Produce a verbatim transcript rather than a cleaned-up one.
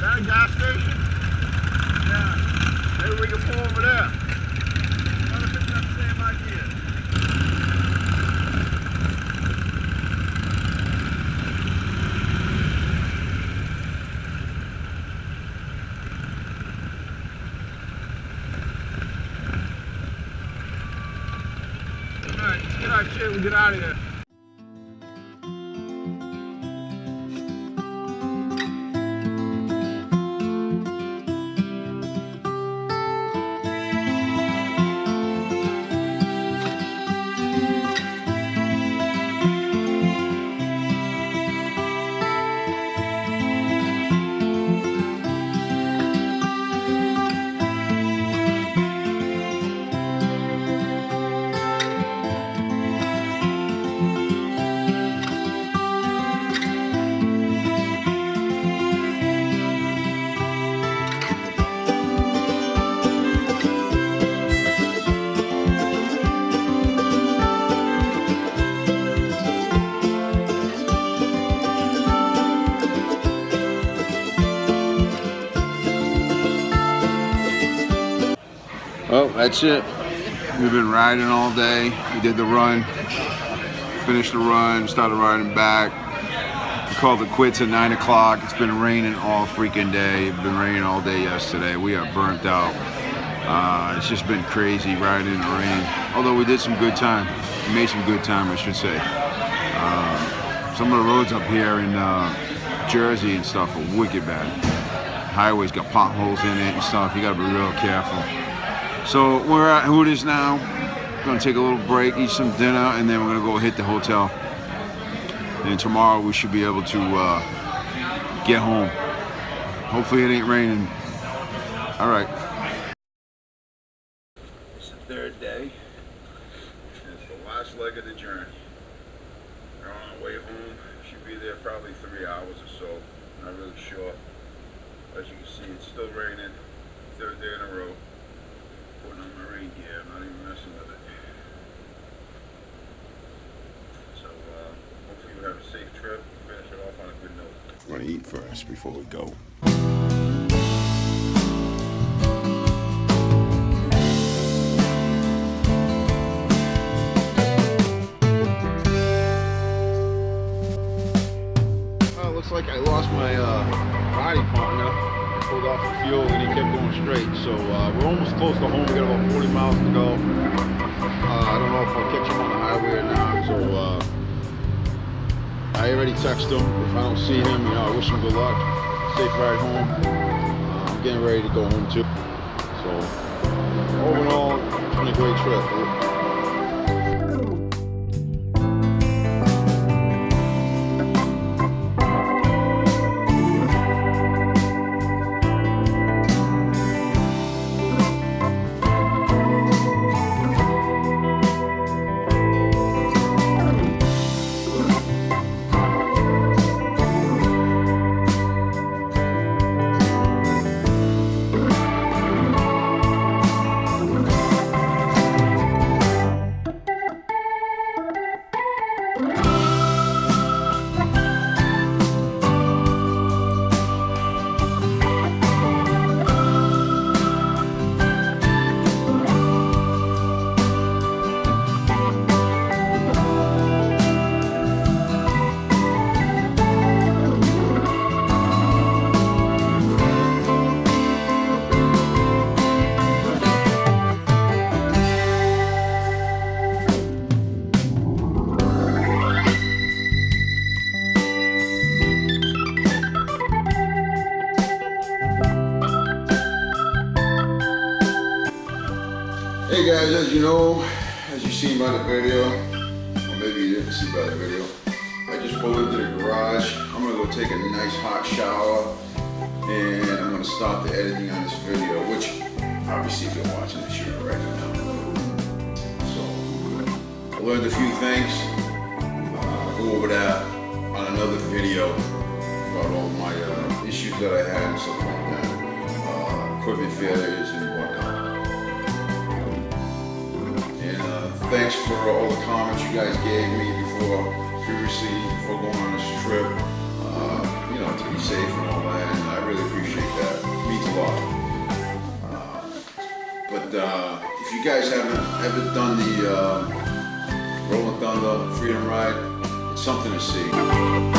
that a gas station? Yeah. Maybe we can pull over there. I don't think that's the same idea. Alright, let's get our shit and get out of here. Well, that's it. We've been riding all day. We did the run, finished the run, started riding back. We called it quits at nine o'clock. It's been raining all freaking day. It's been raining all day yesterday. We are burnt out. Uh, it's just been crazy riding in the rain. Although we did some good time. We made some good time, I should say. Uh, some of the roads up here in uh, Jersey and stuff are wicked bad. Highways got potholes in it and stuff. You gotta be real careful. So we're at Hooters now. We're gonna take a little break, eat some dinner, and then we're gonna go hit the hotel. And tomorrow we should be able to uh, get home. Hopefully it ain't raining. All right. It's the third day. And it's the last leg of the journey. We're on our way home. Should be there probably three hours or so. Not really sure. As you can see, it's still raining. Third day in a row. Putting on my rain gear, I'm not even messing with it. So uh, hopefully we have a safe trip, finish it off on a good note. We're gonna eat first before we go. Well, it looks like I lost my uh, riding partner. Pulled off the fuel and he kept going straight, so uh, we're almost close to home. We got about forty miles to go. uh, I don't know if I'll catch him on the highway or not, so uh, I already texted him. If I don't see him, you know, I wish him good luck, safe ride home. uh, I'm getting ready to go home too, so all in all, it's been a great trip. Hey guys, as you know, as you seen by the video, or maybe you didn't see by the video, I just pulled into the garage. I'm gonna go take a nice hot shower, and I'm gonna start the editing on this video, which obviously if you're watching this, you're already know. So I learned a few things. Uh, I'll go over that on another video about all my uh, issues that I had and stuff like that, uh, equipment failures and whatnot. Thanks for all the comments you guys gave me before, previously, before going on this trip. Uh, you know, to be safe and all that, and I really appreciate you guys haven't ever done the uh, Rolling Thunder Freedom Ride, it's something to see.